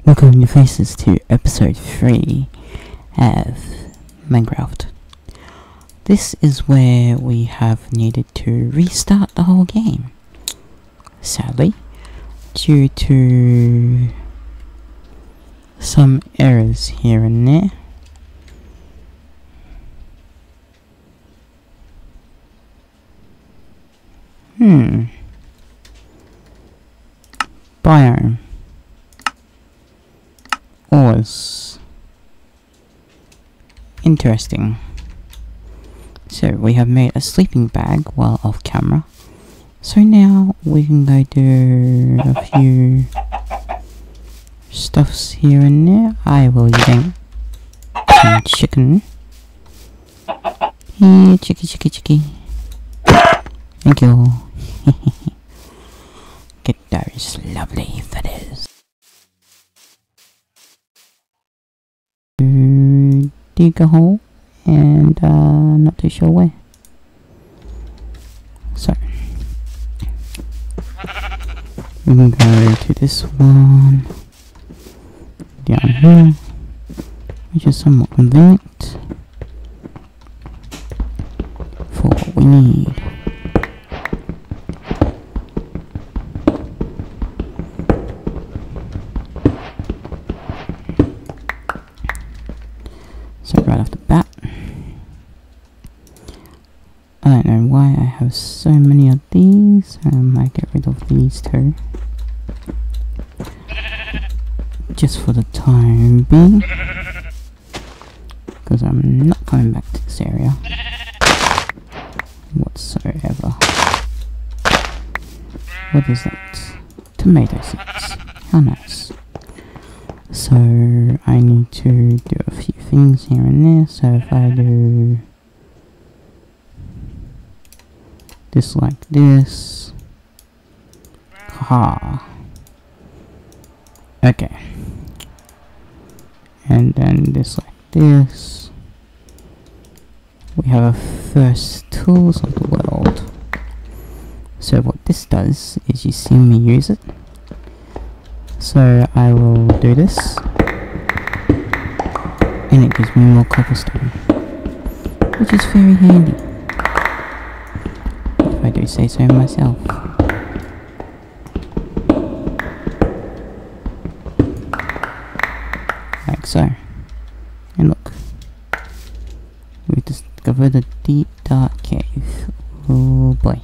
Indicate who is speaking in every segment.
Speaker 1: Welcome your faces to episode 3 of Minecraft. This is where we have needed to restart the whole game. Sadly, due to some errors here and there. Biome. Ores. Interesting. So we have made a sleeping bag while off camera. So now we can go do a few stuffs here and there. I will eat some chicken. Here, chicky. Thank you. Get those lovely feathers. Dig a hole and not too sure where. So we can go to this one down here, which is somewhat convenient for what we need. So right off the bat, I don't know why I have so many of these. I might get rid of these too, just for the time being, because I'm not coming back to this area whatsoever. What is that? Tomato seeds. How nice. So I need to do a few things here and there. So if I do this like this, haha. Okay. And then this like this. We have our first tools of the world. So what this does is, you see me use it. So I will do this, and it gives me more cobblestone, which is very handy, if I do say so myself. Like so. And look, we discovered a deep dark cave. Oh boy.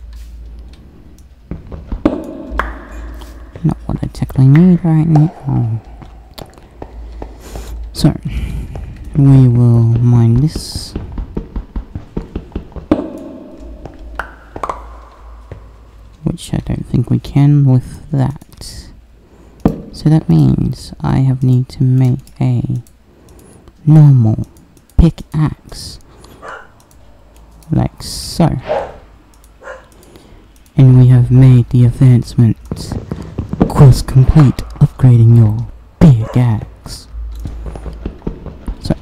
Speaker 1: Not what I technically need right now. So we will mine this. Which I don't think we can with that. So that means I have need to make a normal pickaxe. Like so. And we have made the advancement. Course complete, upgrading your big axe. So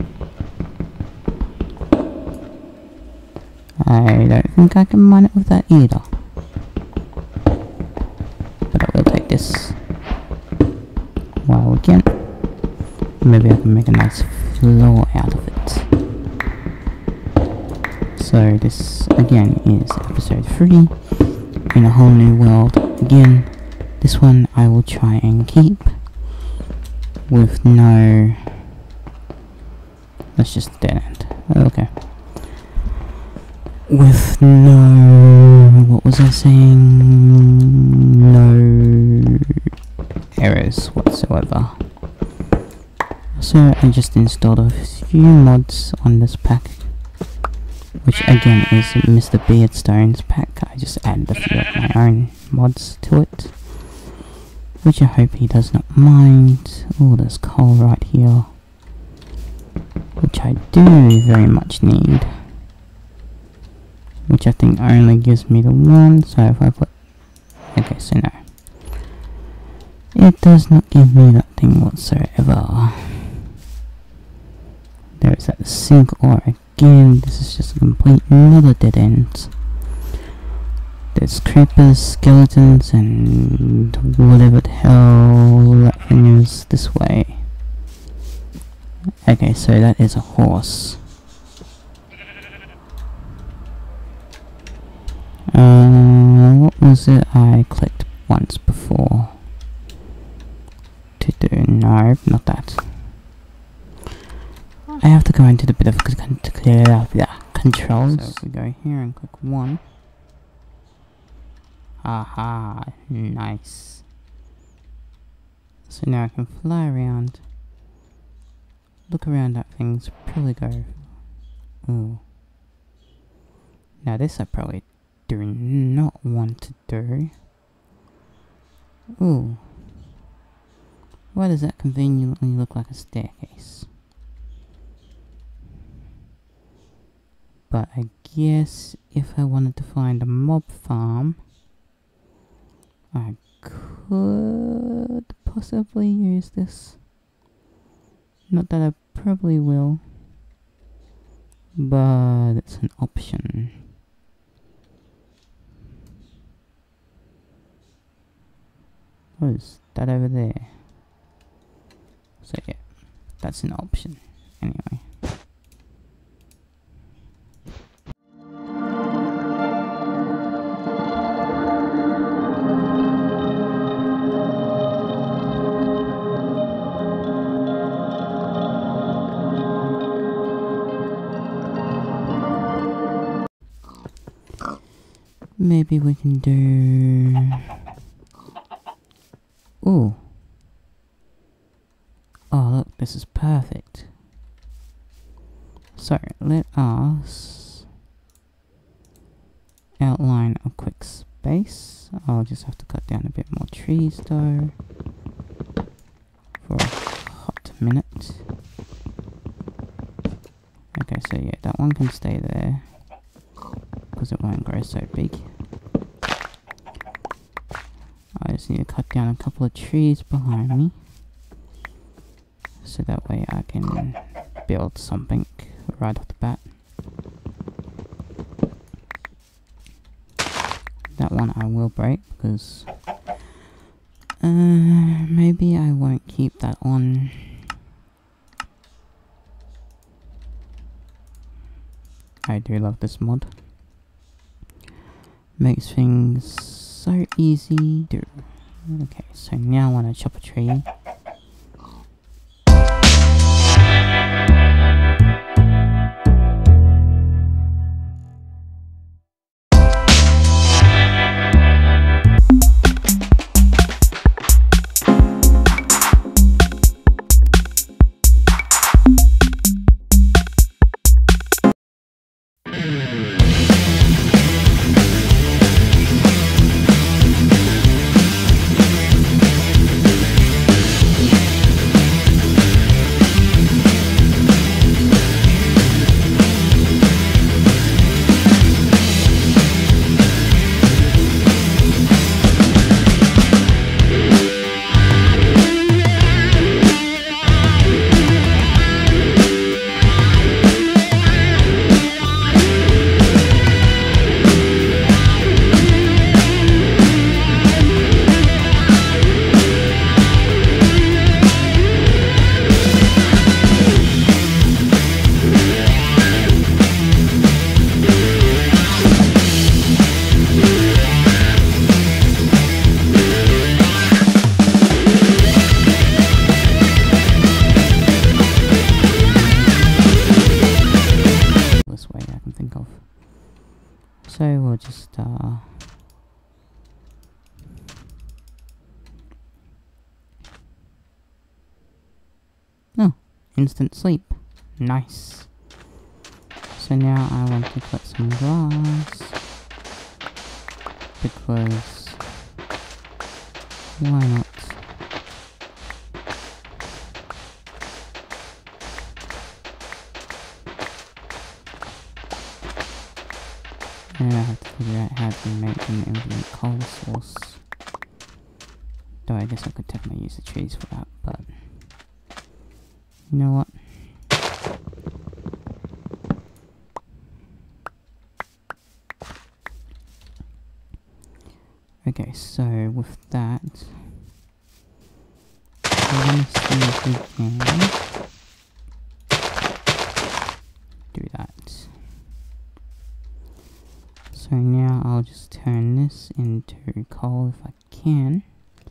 Speaker 1: I don't think I can mine it with that either, but I will take this while we can. Maybe I can make a nice floor out of it. So this again is episode 3 in a whole new world again. This one I will try and keep with no... That's just a dead end. Okay. With no... What was I saying? No errors whatsoever. So I just installed a few mods on this pack, which again is Mr. Beardstone's pack. I just added a few of my own mods to it, which I hope he does not mind. Oh, there's coal right here, which I do very much need, which I think only gives me the one. So if I put... Okay, so no, it does not give me that thing whatsoever. There's that sink ore again. This is just a complete another dead end. There's creepers, skeletons, and whatever the hell that thing comes this way. Okay, so that is a horse. What was it I clicked once before to do? No, not that. I have to go into the bit of controls. So if we go here and click 1. Aha, nice. So now I can fly around, look around at things, probably go, ooh. Now this I probably do not want to do. Ooh. Why does that conveniently look like a staircase? But I guess if I wanted to find a mob farm, I could possibly use this. Not that I probably will, but it's an option. What is that over there? So yeah, that's an option. Anyway. Maybe we can do... Ooh. Oh look, this is perfect. So, let us outline a quick space. I'll just have to cut down a bit more trees though. For a hot minute. Okay, so yeah, that one can stay there. Because it won't grow so big. I just need to cut down a couple of trees behind me. So that way I can build something right off the bat. That one I will break because maybe I won't keep that on. I do love this mod. Makes things so easy to do. Okay, so now I want to chop a tree. So we'll just oh, instant sleep. Nice. So now I want to put some glass because why not? And I have to figure out how to make an infinite coal source. Though I guess I could technically use the trees for that, but you know what? Okay, so with that, we're gonna see if we can do that. So now I'll just turn this into coal if I can,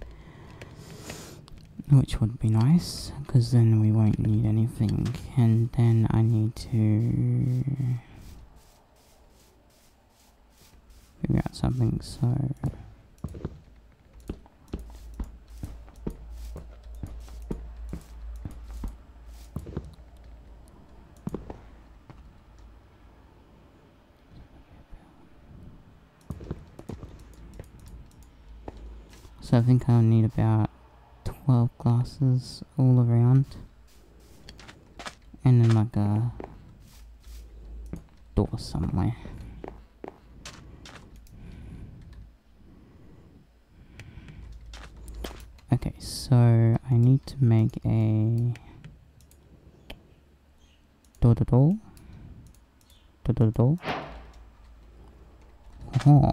Speaker 1: which would be nice, because then we won't need anything. And then I need to figure out something, so I think I'll need about 12 glasses all around, and then like a door somewhere. Okay, so I need to make a door. Oh.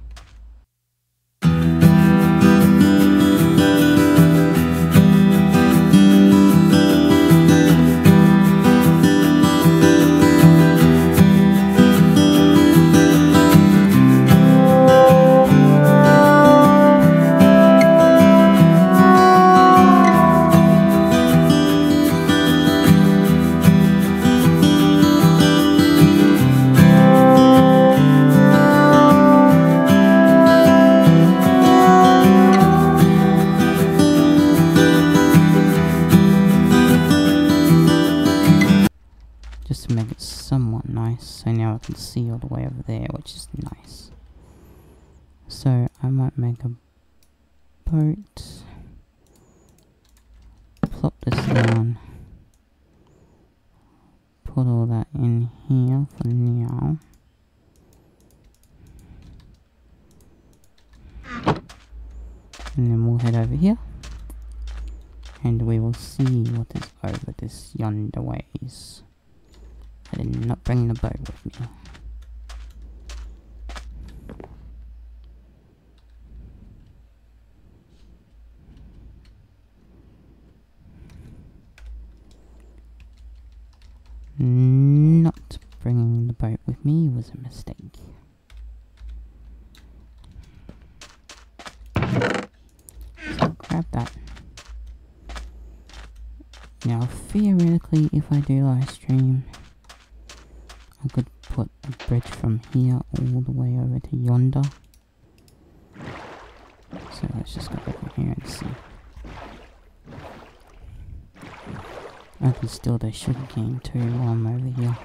Speaker 1: Just to make it somewhat nice, so now I can see all the way over there, which is nice. So I might make a boat, plop this down, put all that in here for now. And then we'll head over here, and we will see what is over this yonder ways. I did not bring the boat with me. Not bringing the boat with me was a mistake. So grab that. Now theoretically, if I do live stream, I could put a bridge from here all the way over to yonder. So let's just go over here and see. I can steal the sugarcane too while I'm over here.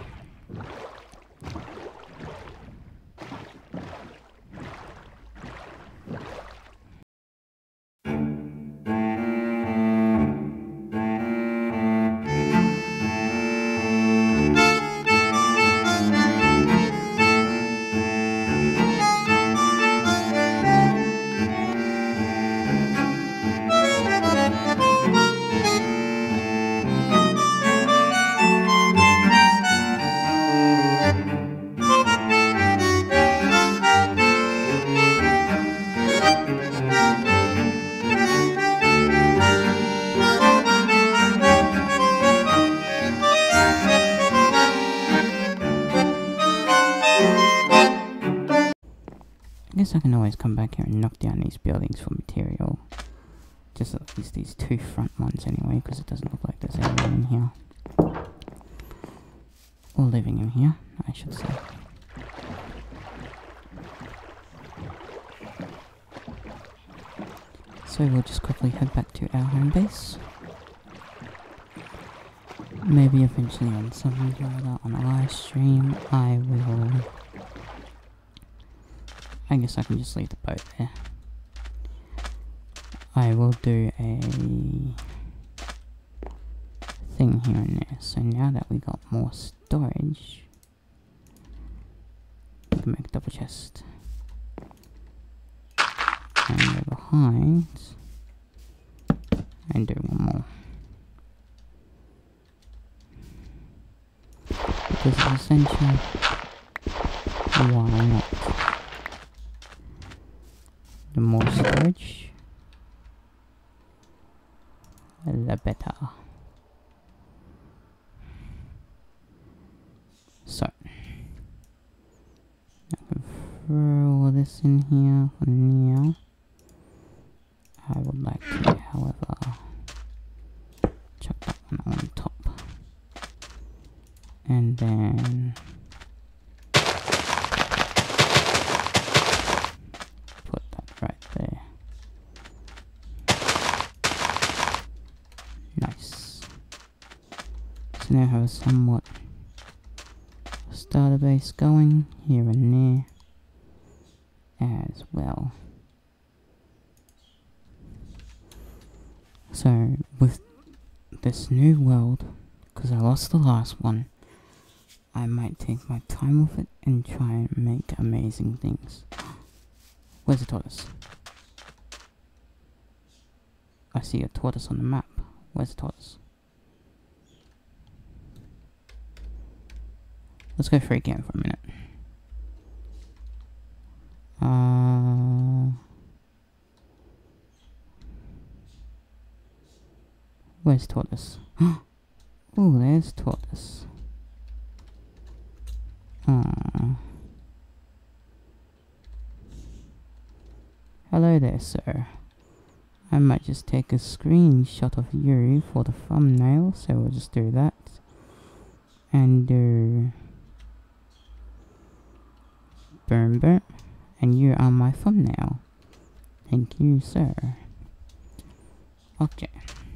Speaker 1: I guess I can always come back here and knock down these buildings for material. Just at least these two front ones anyway, because it doesn't look like there's anyone in here. Or living in here, I should say. So we'll just quickly head back to our home base. Maybe eventually on something or other on a live stream, I guess I can just leave the boat there. I will do a thing here and there. So now that we got more storage, we can make a double chest. And go behind and do one more. Because it's essential. Why not? The more storage, the better. So, I can throw all this in here for now. I would like to, however, chuck that one on top. And then put that right there. Nice. So now I have a somewhat starter base going here and there as well. So with this new world, because I lost the last one, I might take my time with it and try and make amazing things. Where's the tortoise? I see a tortoise on the map. Where's the tortoise? Let's go free game for a minute. Where's tortoise? Oh, there's tortoise. Hello there, sir. I might just take a screenshot of you for the thumbnail, so we'll just do that. And boom, boom. And you are my thumbnail. Thank you, sir. Okay.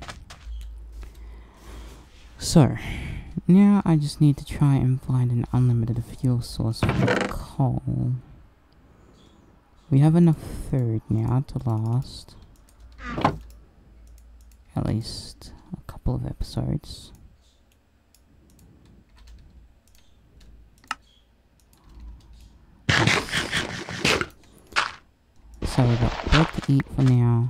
Speaker 1: So, now I just need to try and find an unlimited fuel source for the coal. We have enough food now to last at least a couple of episodes. So we've got bread to eat for now,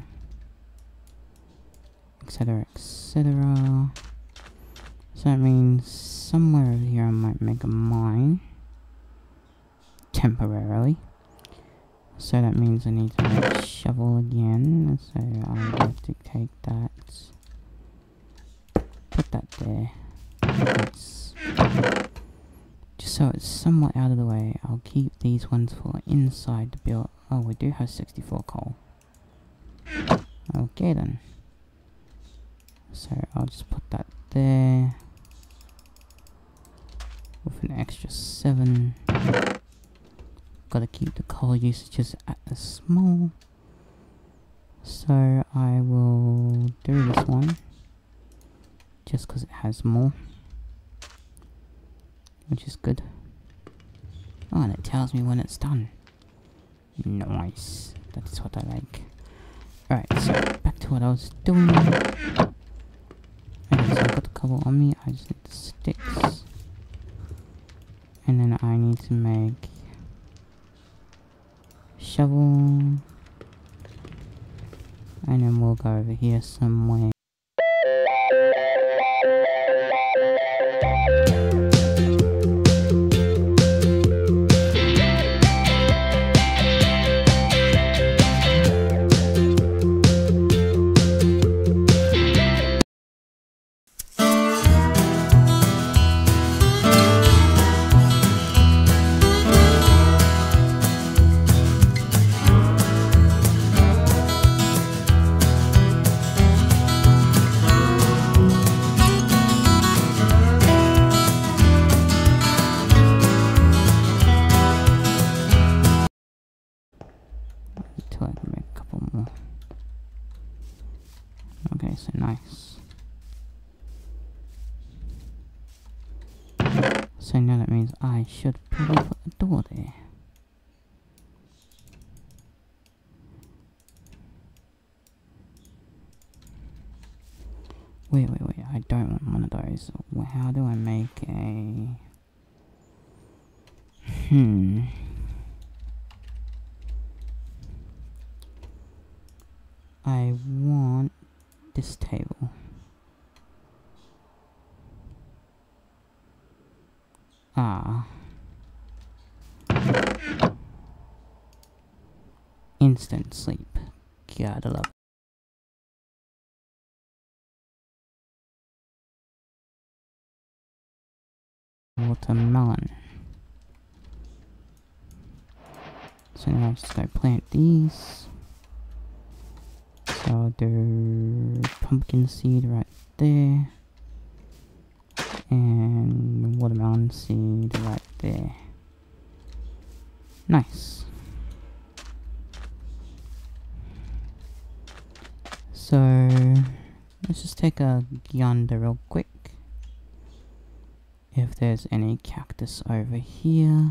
Speaker 1: etc, etc. So that means somewhere over here I might make a mine temporarily. So that means I need to make a shovel again. So I have to take that, put that there. Just so it's somewhat out of the way. I'll keep these ones for inside the build. Oh, we do have 64 coal. Okay then. So I'll just put that there with an extra 7. Gotta keep the coal usages at a small. So I will do this one just because it has more, which is good. Oh, and it tells me when it's done. Nice. That's what I like. Alright, so back to what I was doing. Okay, so I've got the cobble on me. I just need the sticks. And then I need to make shovel. And then we'll go over here somewhere. Until I can make a couple more. Okay, so nice. So now that means I should probably put a door there. Wait, I don't want one of those. Well, how do I make a... I want this table. Instant sleep. Gotta love it. watermelon. So now I'll just go plant these. So I'll do pumpkin seed right there. And watermelon seed right there. Nice. So let's just take a gander real quick. If there's any cactus over here.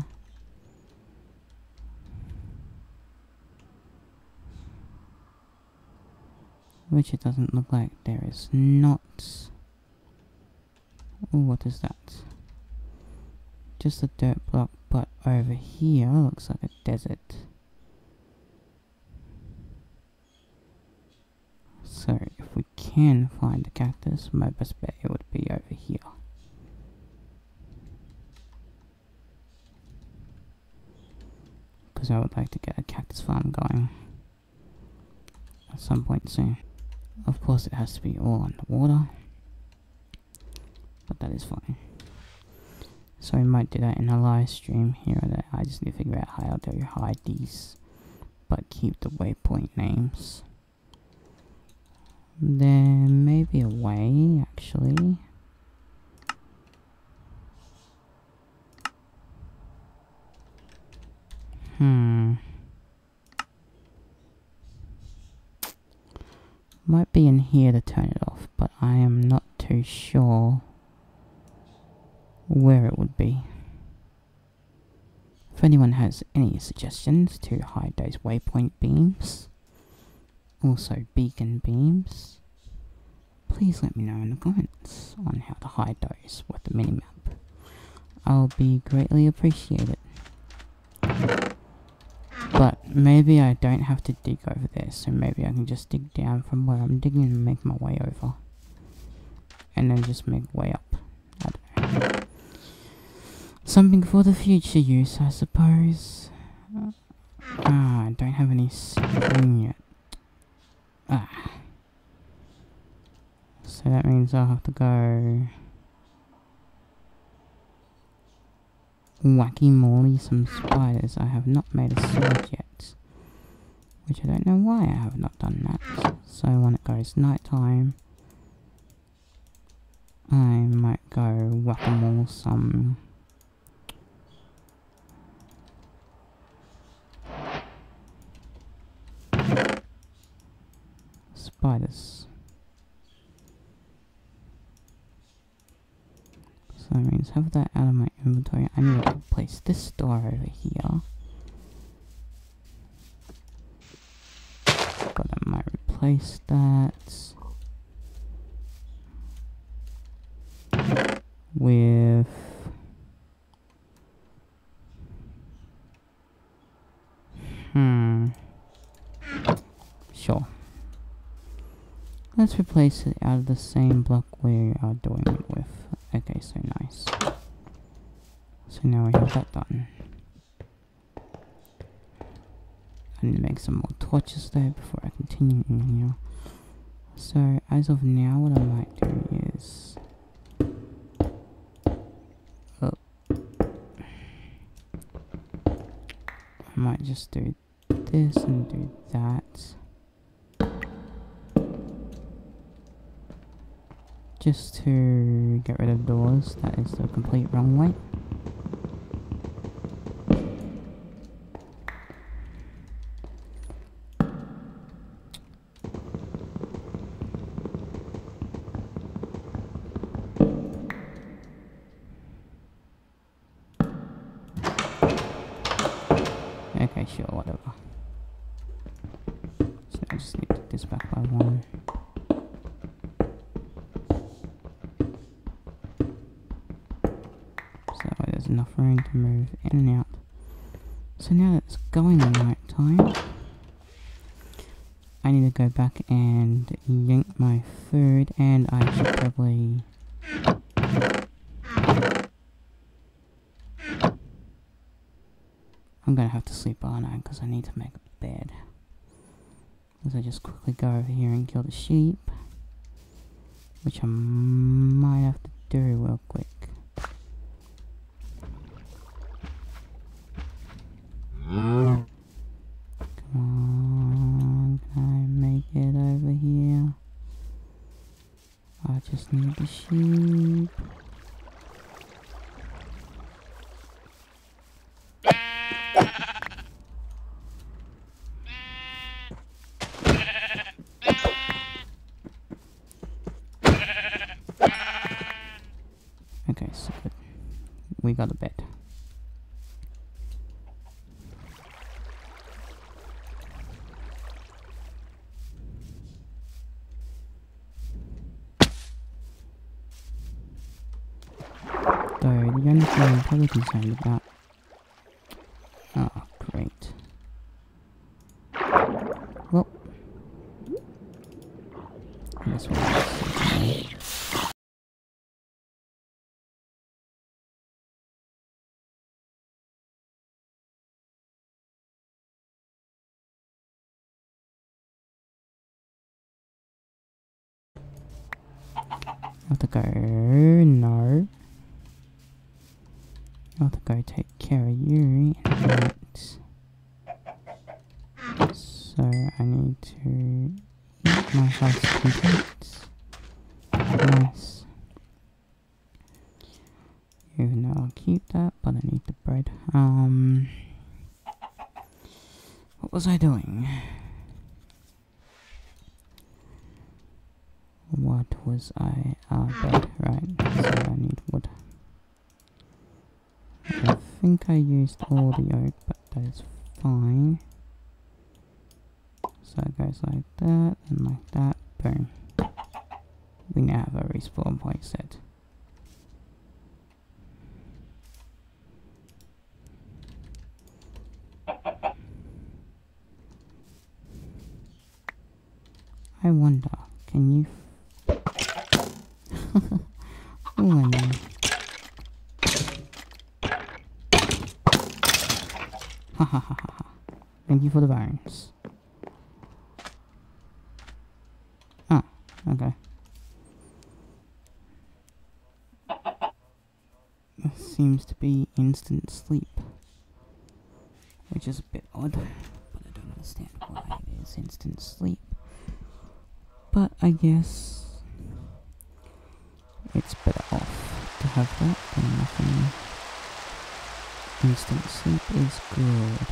Speaker 1: Which it doesn't look like there is not. Oh, what is that? Just a dirt block, but over here looks like a desert. So if we can find a cactus, my best bet it would be over here. Because I would like to get a cactus farm going at some point soon. Of course it has to be all underwater, but that is fine. So we might do that in a live stream here or there. I just need to figure out how to hide these, but keep the waypoint names. There may be a way, actually. Might be in here to turn it off, but I am not too sure where it would be. If anyone has any suggestions to hide those waypoint beams, also beacon beams, please let me know in the comments on how to hide those with the minimap. I'll be greatly appreciated. But maybe I don't have to dig over there, so maybe I can just dig down from where I'm digging and make my way over. And then just make way up. I don't know. Something for the future use, I suppose. I don't have any string yet. So that means I'll have to go whacky-molly some spiders. I have not made a sword yet, which I don't know why I have not done that. So when it goes nighttime, I might go whack-a-mole some spiders. So that means have that out of my inventory. I need to place this door over here. But I might replace that with sure. Let's replace it out of the same block we are doing it with. Okay, so nice. So now we have that done. I need to make some more torches though before I continue in here. So as of now, what I might do is I might just do this and do that. Just to get rid of doors, that is the complete wrong way. Okay, sure, whatever. So I just need to do this back by one. There's enough room to move in and out. So now that it's going night time, I need to go back and yank my food, and I should probably I'm gonna have to sleep all night because I need to make a bed. As I just quickly go over here and kill the sheep, which I might have to do real quick. I just need the sheep. Okay, so good. We got a bed. So the only thing I'm probably concerned about. Oh, great. Well, that's what I was thinking. I have to go. No. I have to go take care of you. So I need to eat my house contents. Nice. Even though I'll keep that, but I need the bread. What was I doing? What was I? Bed, right. So I need wood. I think I used all the oak, but that is fine. So it goes like that, and like that. Boom. We now have a respawn point set. I wonder, can you... Oh, no. Ha ha ha ha. Thank you for the bones. Ah, okay. This seems to be instant sleep, which is a bit odd, but I don't understand why it is instant sleep. But I guess it's better off to have that than nothing. Instant sleep is good.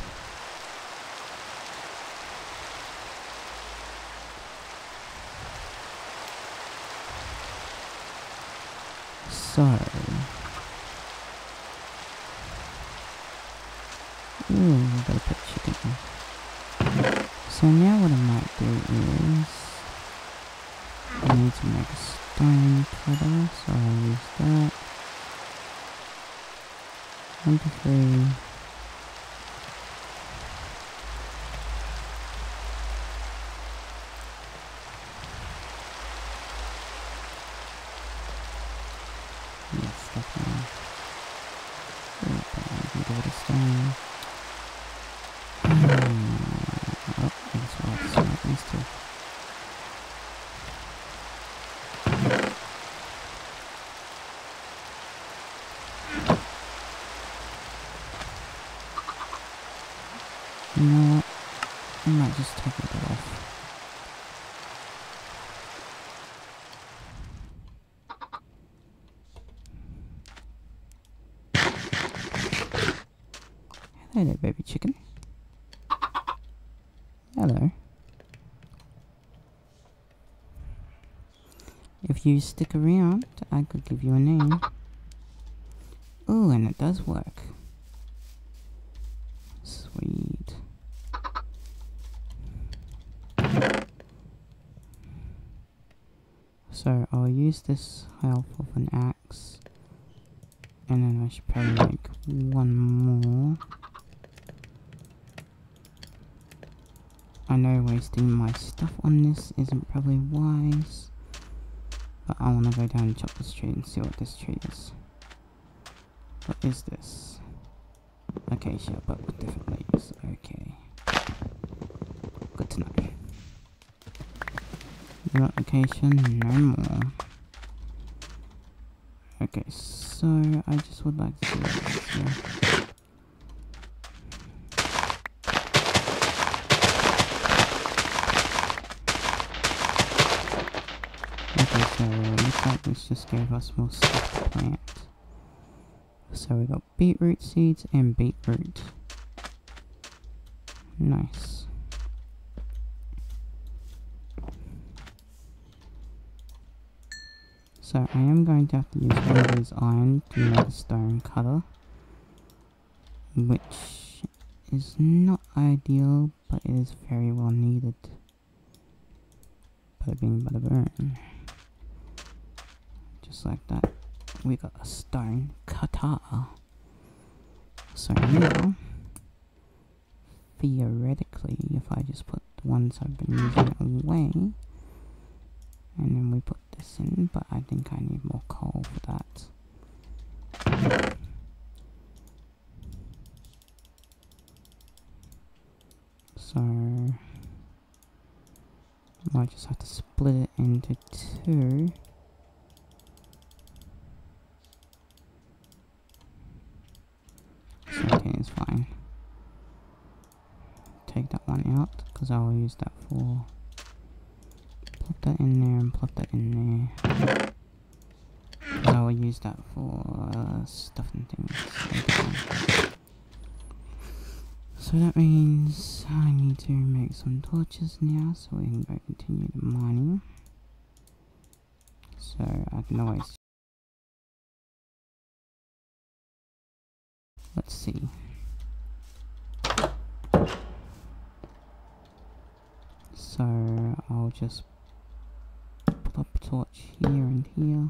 Speaker 1: So, we gotta put chicken in. So now what I might do is I need to make a stone cutter, so I'll use that. 1 to 3. Yes, definitely. I can give it a stone. Oh, that's what I smart these two. You know what? I might just take a bit off. Hello there, baby chicken. Hello. If you stick around, I could give you a name. Oh, and it does work. Sweet. So I'll use this half of an axe, and then I should probably make one more. I know wasting my stuff on this isn't probably wise, but I want to go down and chop this tree and see what this tree is. What is this? Acacia, but with different leaves. Okay. Good to know. Not acacia, no more. Okay, so I just would like to do this here. Okay, so looks like this just gave us more stuff to plant. So we got beetroot seeds and beetroot. Nice. So I am going to have to use one of these iron to make a stone cutter, which is not ideal, but it is very well needed. Bada bing, bada boom. Just like that, we got a stone cutter. So now, theoretically, if I just put the ones I've been using away, and then we put this in, but I think I need more coal for that. So I might just have to split it into two. Okay, it's fine. Take that one out, because I will use that for... Plop that in there and plop that in there. Because I will use that for stuff and things. So that means I need to make some torches now, so we can go continue the mining. So I can always... Let's see. So I'll just put up a torch here and here.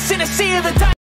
Speaker 2: lost in a sea of the